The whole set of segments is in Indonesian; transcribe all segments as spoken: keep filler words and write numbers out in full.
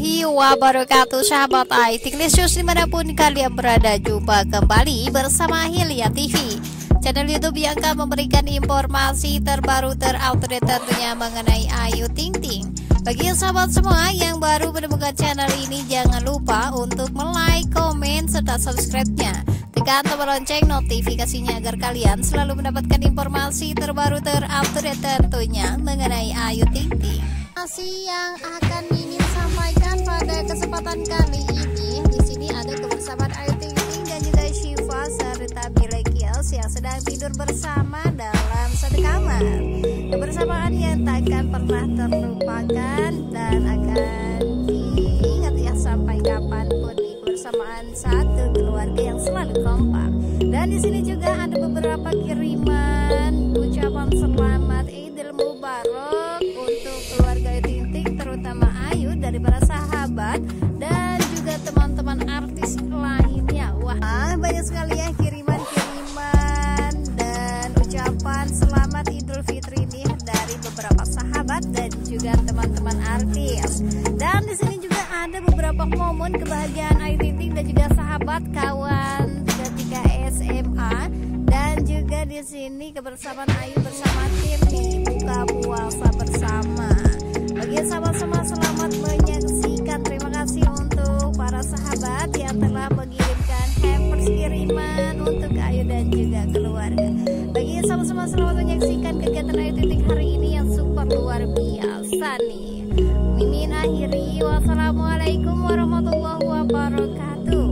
warahmatullahi wabarakatuh, sahabat I T News dimanapun kalian berada. Jumpa kembali bersama Hilya T V, channel YouTube yang akan memberikan informasi terbaru terupdate tentunya mengenai Ayu Ting Ting. Bagi sahabat semua yang baru menemukan channel ini, jangan lupa untuk like, komen, serta subscribe-nya. Tekan tombol lonceng notifikasinya agar kalian selalu mendapatkan informasi terbaru terupdate tentunya mengenai Ayu Ting Ting. Informasi yang akan Mimin sampaikan pada kesempatan kali ini, di sini ada kebersamaan Ayu Ting Ting dan juga Syifa serta Billy Kils yang sedang tidur bersama dalam satu kamar. Kebersamaan yang takkan pernah terlupakan dan akan diingat ya sampai kapanpun nih, kebersamaan satu keluarga yang selalu kompak. Dan di sini juga ada beberapa kiriman ucapan selamat Idul Mubarak untuk keluarga Ayu Ting Ting, terutama Ayu, dari para sahabat dan juga teman-teman artis lainnya. Wah, banyak sekali ya kiriman-kiriman dan ucapan selamat Idul Fitri ini dari beberapa sahabat dan juga teman-teman artis. Dan di sini juga ada beberapa momen kebahagiaan Ayu Ting Ting dan juga sahabat kawan ketika S M A. Dan juga di sini kebersamaan Ayu bersama tim nih, buka puasa bersama. Bagi sahabat semua, selamat menyaksikan. Terima kasih untuk para sahabat yang telah mengirimkan hampers kiriman untuk Ayu dan juga keluarga. Bagi sahabat semua, selamat menyaksikan kegiatan Ayu Ting Ting hari ini yang super luar biasa nih. Mimin akhiri, wassalamualaikum warahmatullahi wabarakatuh.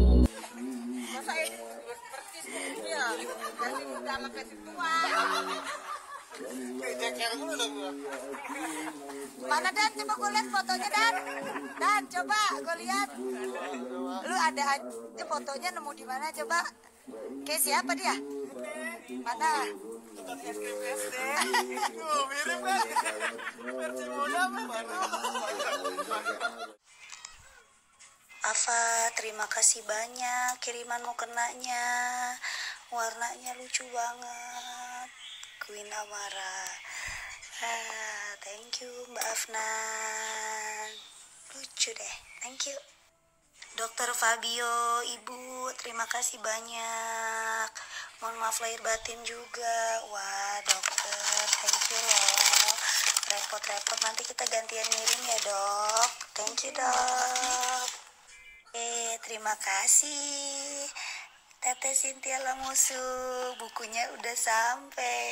Mana Dan? Coba gue lihat fotonya Dan. Dan coba gue lihat. Lu ada aja fotonya, nemu di mana coba? Kayak siapa dia? Mana? Mirip kan? Versi muda mana? Afa, terima kasih banyak kirimanmu kenanya. Warnanya lucu banget. Queen Amara. Ah, thank you Mbak Afnan. Lucu deh, thank you. Dokter Fabio, Ibu, terima kasih banyak. Mohon maaf lahir batin juga. Wah, dokter, thank you loh. Repot-repot, nanti kita gantian ngirim ya dok. Thank you dok. Eh, terima kasih Teteh Cynthia Lamusu, bukunya udah sampai.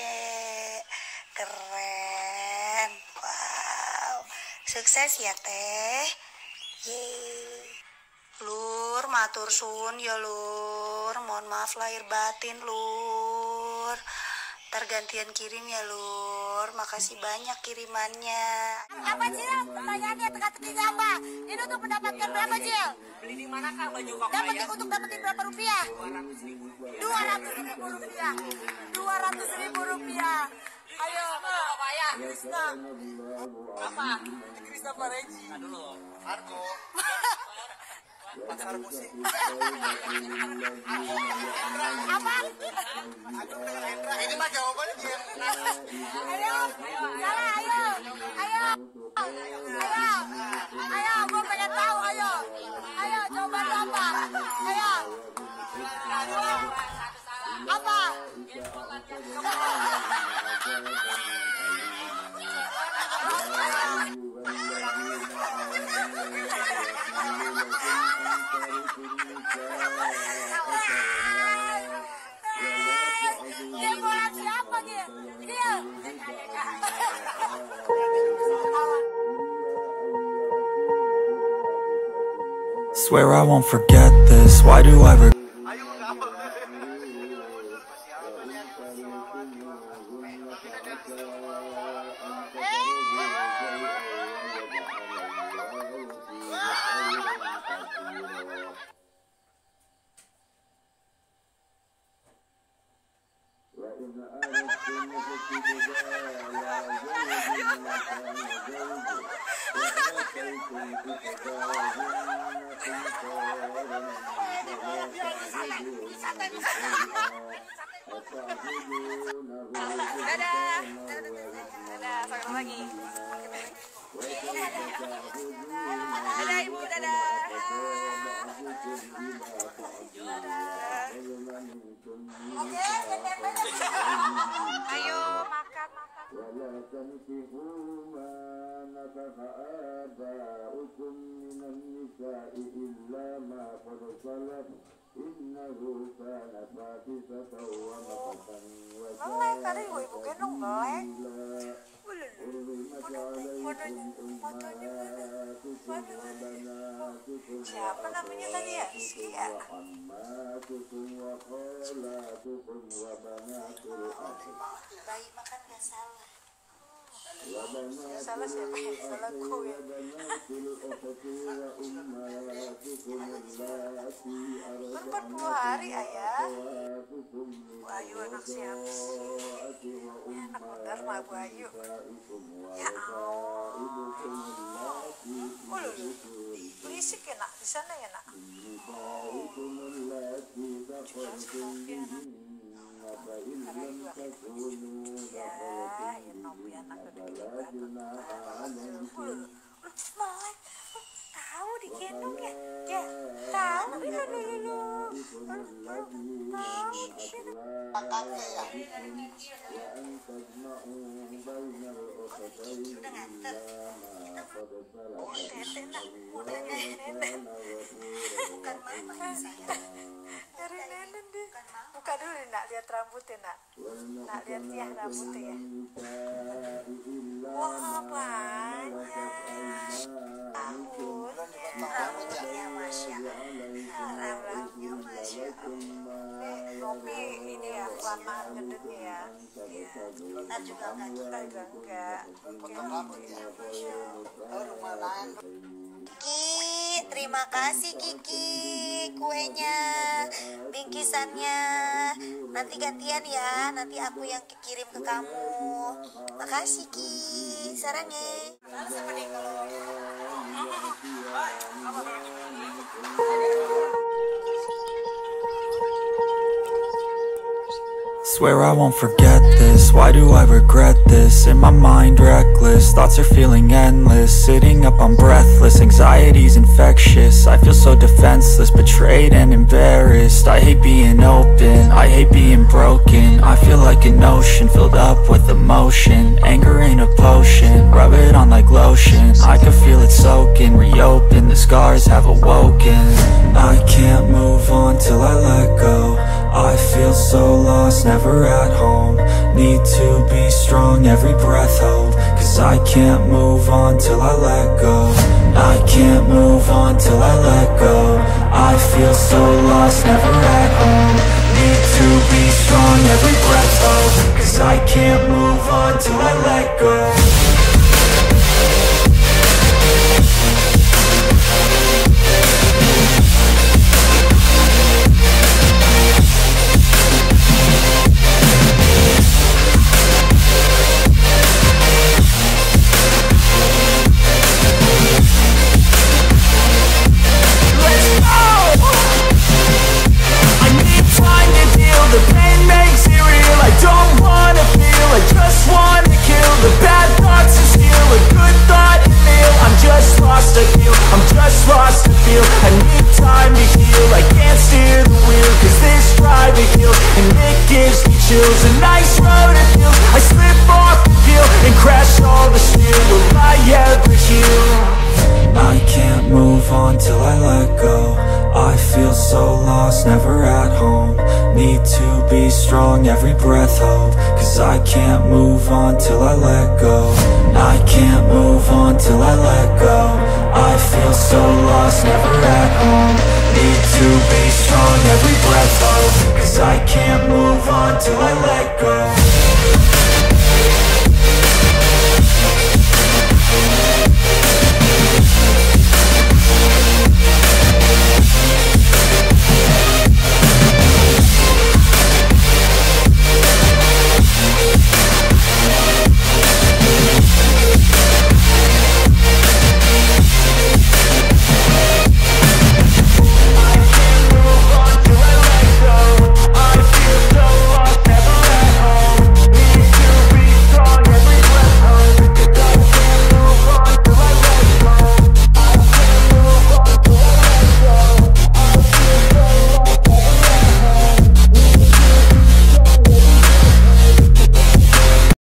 Keren. Wow. Sukses ya Teh. Yeay. Lur, matur sun ya Lur. Mohon maaf lahir batin Lur. Tergantian kirim ya Lur. Makasih banyak kirimannya. Apa Cil? Pertanyaannya teka-tekinya apa? Ini untuk mendapatkan berapa Cil? Beli di mana Kak baju koko Dapat ya? untuk dapetin berapa rupiah? dua ratus ribu rupiah. dua ratus ribu rupiah. Ayo, Apa ya? Krisna. Apa? Krisna Pareji. Nah dulu. Argo. Pasar musik. Apa? Ini mah jawabannya dia. Ayo, salah, ayo, ayo, ayo, ayo, gue pengen tahu, ayo, ayo, coba apa, ayo, apa? Dia bola siapa dia? Dia. Swear I won't forget this. Why do I regret? Dadah. Dadah. Dadah. Sampai lagi. Dadah ibu, dadah. Oke, ayo makan makan. Melek tadi ibu gendong melek. Siapa namanya tadi ya? Rizky ya? Bayi makan gak salah. Gak salah siapa yang salah gue. empat puluh hari ayah. Ayu anak siapa sih? Enak bener mah Bu Ayu. Ya Allah. Ulu, berisik ya nak, di sana ya nak. Ya, ya Nopi anak gede banget. Ulu, Malek, tahu digendong ya? Ya, tahu itu dulu. Tahu. Udah nganter. Oh, tete nak. Udah nenek. Bukan mama saya. Dari nenek deh. Buka dulu nak, lihat rambutnya nak. Nak lihat ya rambutnya ya. Wah banyak. Tahun. Rambutnya masya Allah. Rambutnya masya Allah. Nopi ini ya warna gedenya ya. Ntar juga enggak, kita juga enggak. Potong rambutnya masya Allah. Kiki, terima kasih Kiki, kuenya, bingkisannya. Nanti gantian ya, nanti aku yang kirim ke kamu. Makasih Ki, sarangnya. Swear I won't forget this, why do I regret this? In my mind reckless, thoughts are feeling endless. Sitting up I'm breathless, anxiety's infectious. I feel so defenseless, betrayed and embarrassed. I hate being open, I hate being broken. I feel like an ocean filled up with emotion. Anger ain't a potion, rub it on like lotion. I can feel it soaking, reopen, the scars have awoken. I can't move on till I let go. I feel so lost, never at home. Need to be strong, every breath hold. Cause I can't move on till I let go. I can't move on till I let go. I feel so lost, never at home. Need to be strong, every breath hold. Cause I can't move on till I let go. A nice road to feel. I slip off the peel and crash all the steel. Will I ever heal? I can't move on till I let go. I feel so lost, never at home. Need to be strong, every breath hold. Cause I can't move on till I let go. I can't move on till I let go. I feel so lost, never at home. Need to be strong, every breath hold. Cause I can't move on till I let go.